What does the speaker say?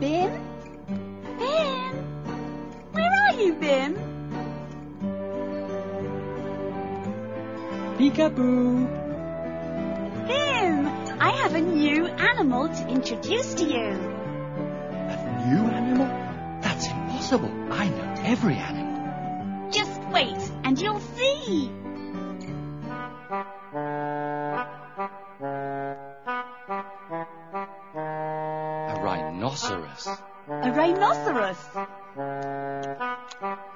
Bim? Bim? Where are you, Bim? Peekaboo. Bim, I have a new animal to introduce to you. A new animal? That's impossible. I know every animal. Just wait and you'll see. A rhinoceros. A rhinoceros.